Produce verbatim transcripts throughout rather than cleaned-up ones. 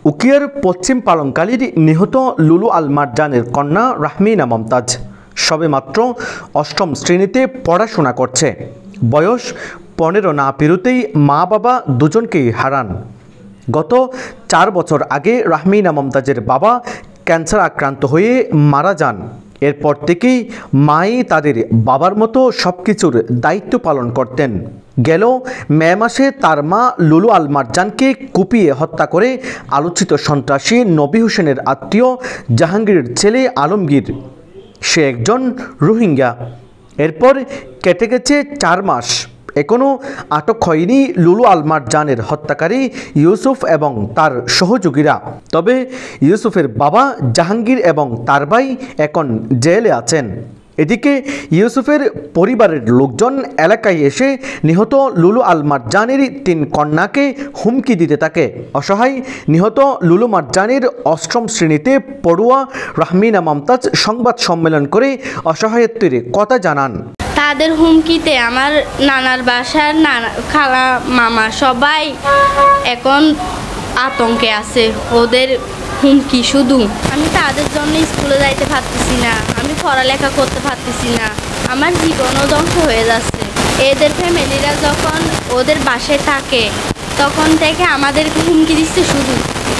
উকিয়ার পশ্চিম পালংকালীর নিহত লুলু আল মারজানের কন্যা রাহমিনা মমতাজ সবেমাত্র অষ্টম শ্রেণীতে পড়াশোনা করছে। বয়স পনেরো না পেরোতেই মা বাবা দুজনকেই হারান। গত চার বছর আগে রাহমিনা মমতাজের বাবা ক্যান্সার আক্রান্ত হয়ে মারা যান। এরপর থেকেই মাই তাদের বাবার মতো সব কিছুর দায়িত্ব পালন করতেন। গেল মে মাসে তার মা লুলু আল মারজানকে কুপিয়ে হত্যা করে আলোচিত সন্ত্রাসী নবী হোসেনের আত্মীয় জাহাঙ্গীরের ছেলে আলমগীর, সে একজন রোহিঙ্গা। এরপর কেটে গেছে চার মাস, এখনও আটক হয়নি লুলু আল মারজানের হত্যাকারী ইউসুফ এবং তার সহযোগীরা। তবে ইউসুফের বাবা জাহাঙ্গীর এবং তার ভাই এখন জেলে আছেন। এদিকে ইউসুফের পরিবারের লোকজন এলাকায় এসে নিহত লুলু আল মারজানের তিন কন্যাকে হুমকি দিতে থাকে। অসহায় নিহত লুলু মারজানের অষ্টম শ্রেণীতে পড়ুয়া রাহমিনা মমতাজ সংবাদ সম্মেলন করে অসহায়ত্বের কথা জানান। তাদের হুমকিতে আমার নানার বাসার নানা খালা মামা সবাই এখন আতঙ্কে আছে। ওদের হুমকি শুধু, আমি তাদের জন্য স্কুলে যাইতে পারতেছি না, আমি পড়ালেখা করতে পারতেছি না, আমার জীবনও ধ্বংস হয়ে যাচ্ছে। এদের ফ্যামিলিরা যখন ওদের বাসায় থাকে তখন থেকে আমাদেরকে হুমকি দিচ্ছে শুধু।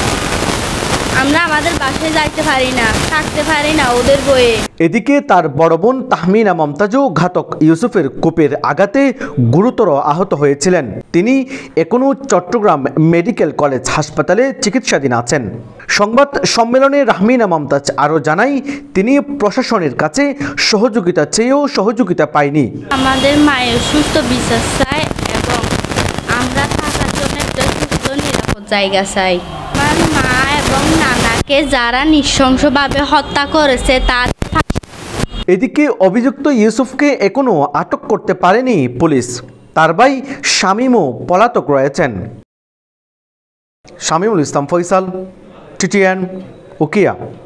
আমরা আমাদের বাসায় যাইতে পারি না, থাকতে পারি না ওদের বয়ে। এদিকে তার বড় বোন তাহমিনা মমতাজও ঘাতক ইউসুফের কোপের আঘাতে গুরুতর আহত হয়েছিলেন। তিনি এখনও চট্টগ্রাম মেডিকেল কলেজ হাসপাতালে চিকিৎসাধীন আছেন। সংবাদ সম্মেলনে রাহমিনা মমতাজ আরও জানাই, তিনি প্রশাসনের কাছে সহযোগিতা চেয়েও সহযোগিতা পায়নি। আমাদের মায়ের সুস্থ বিচার চাই এবং আমরা থাকার জন্য একটা সুস্থ নিরাপদ জায়গা চাই। আমার মা এবং নানাকে যারা নৃশংসভাবে হত্যা করেছে তার। এদিকে অভিযুক্ত ইউসুফকে এখনও আটক করতে পারেনি পুলিশ। তার ভাই শামীমও পলাতক রয়েছেন। শামীমুল ইসলাম ফয়সাল, টিটিএন, উকিয়া।